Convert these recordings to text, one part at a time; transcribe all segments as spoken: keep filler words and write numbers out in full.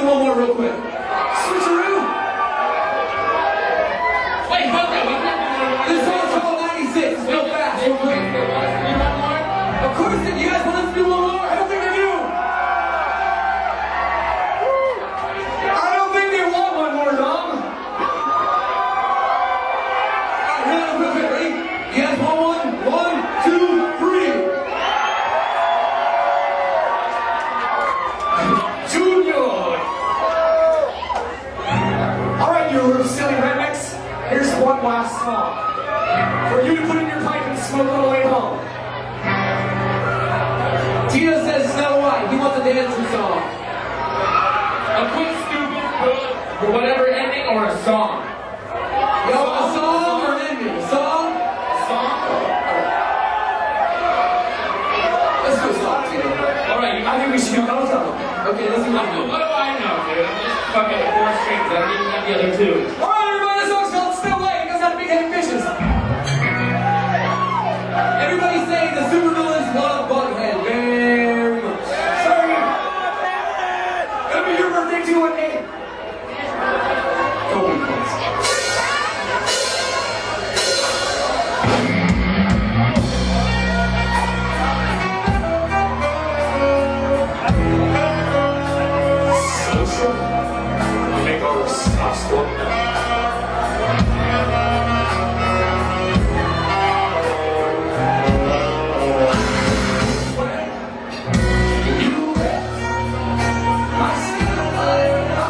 do one more real quick. Switcheroo. Wait, hold that. We can't do one more. This song's called ninety-six. It's real fast. Real quick. Of course, if you guys want us to do one more, I don't think they do. I don't think they want one more, Dom. Alright, here, real quick. Ready? You guys want one? One, two, three. Junior. Alright, you little silly rednecks. Here's one last song for you to put in your pipe and smoke on the way home. Tito says Snow White. He wants a dancing song. A quick, stupid, good, or whatever ending, or a song. Yo, a song or an ending? A song? A song? Let's do a song, Tito. Alright, you I think we should do both of them. Okay, let's do one. What do I know, dude? I'm just fucking four strings. I don't even have the other two. Alright, everybody, this song's called Snow White. It goes out to Big Headed Fishes. Everybody say the supervillains love Bughead very much. Sorry. It'll be your birthday too one day. Don't be close. Make our stop working out. I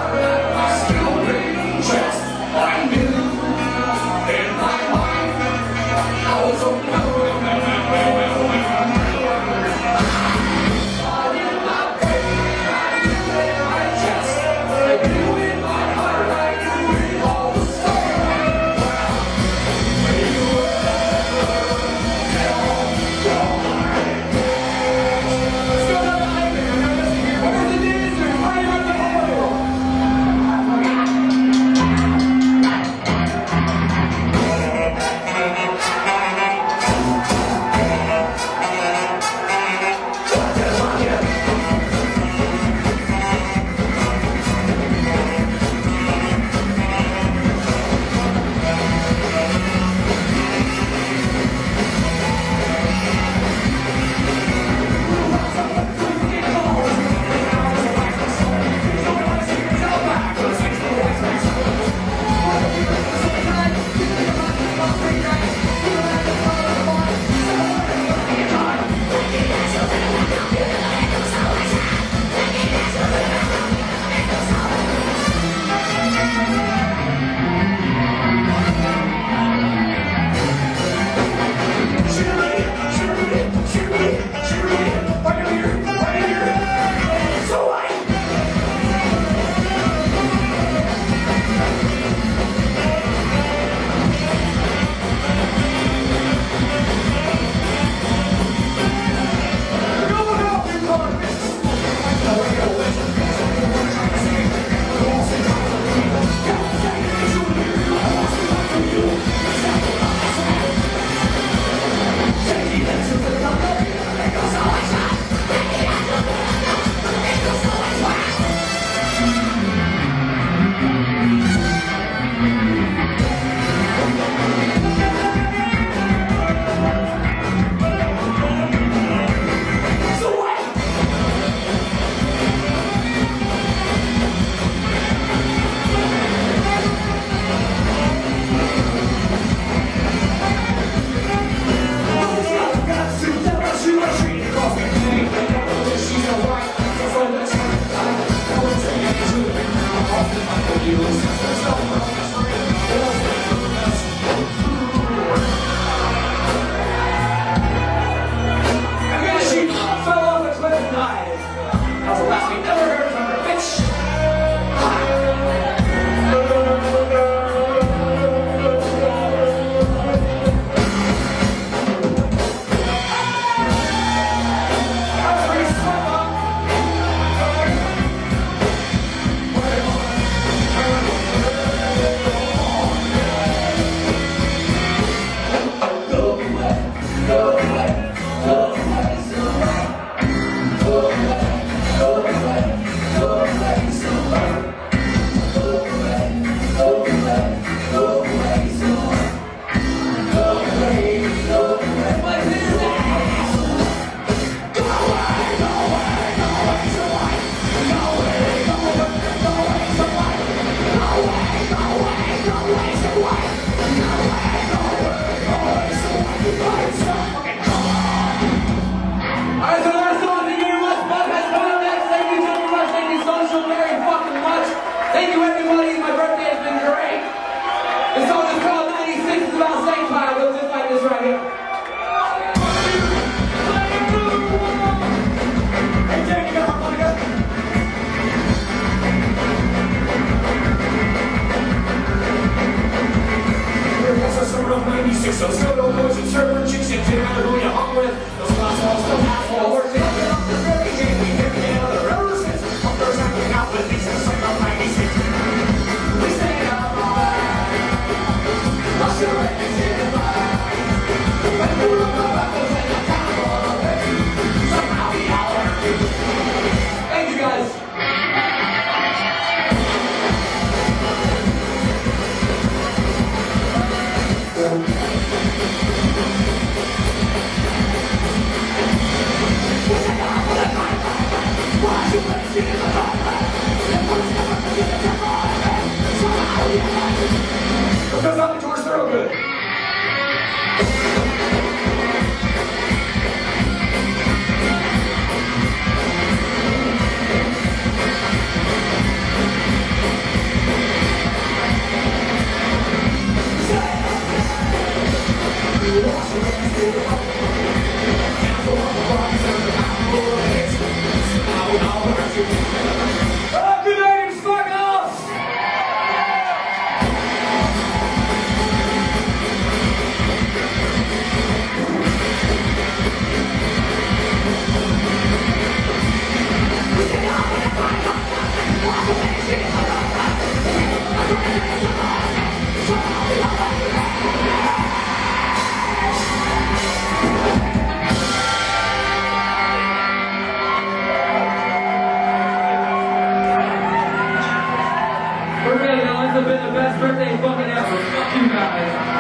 For real, y'all, this has been the best birthday fucking ever. Fuck you guys.